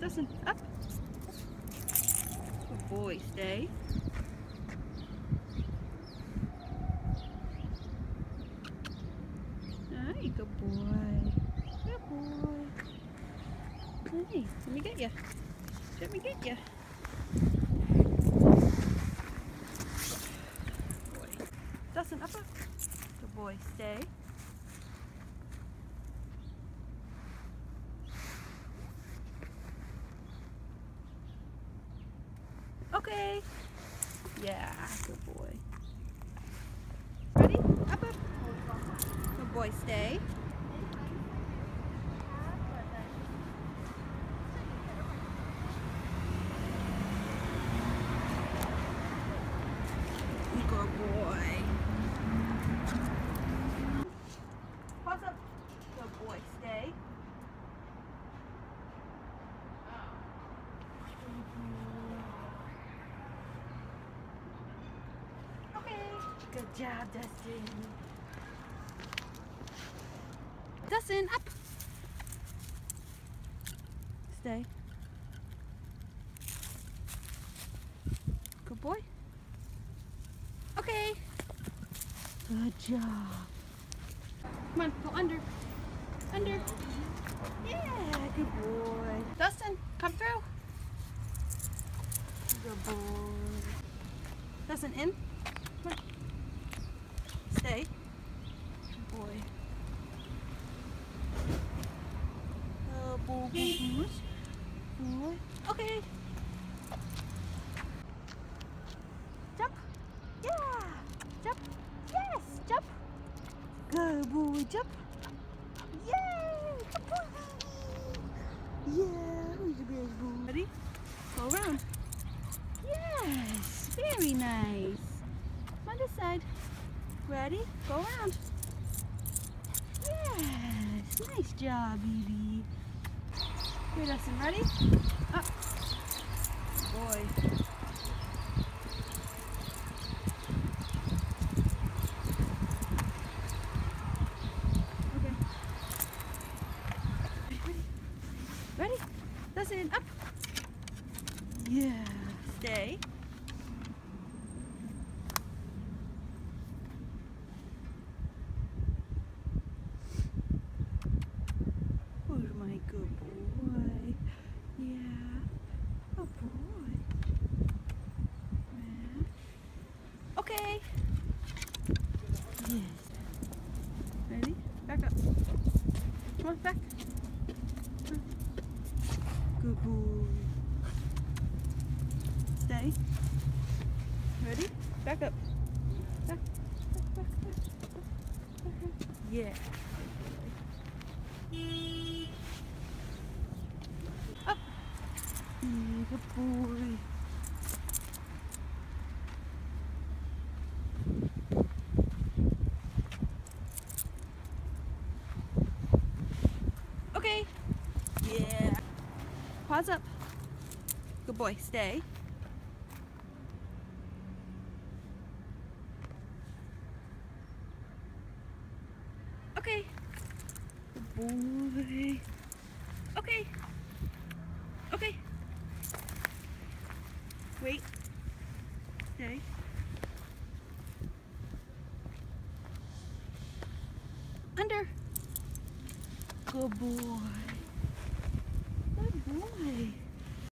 Dustin, up. Good boy, stay. Hey, good boy. Good boy. Hey, let me get you. Let me get you. Boy. Dustin, up, up. Good boy, stay. Okay. Yeah, good boy. Ready? Up, up. Good boy, stay. Good boy. Pause up. Good boy, stay. Okay. Good job, Dustin. Dustin, up. Stay. Good boy. Okay. Good job. Come on, go under. Under. Yeah, good boy. Dustin, come through. Good boy. Dustin, in. Come on. Stay. Good boy. Boy. Okay. Jump. Yeah. Jump. Yes. Jump. Good boy. Jump. Yay. Good boy. Yeah. Who's the best boy? Ready? Go around. Yes. Very nice. On this side. Ready? Go around. Yes. Nice job, baby. Here, Dustin. Ready? Up. Boy. Okay. Ready? Dustin, up. Yeah. Stay. Who's my good boy? Yeah. Good boy. Yeah. Okay. Yes. Ready? Back up. Come on, back. Good boy. Stay. Ready? Back up. Back. Yeah. Up. Yeah, good boy. Okay. Yeah. Pause up. Good boy. Stay. Okay. Good boy. Okay. Okay. Wait. Stay. Under. Good boy. Good boy.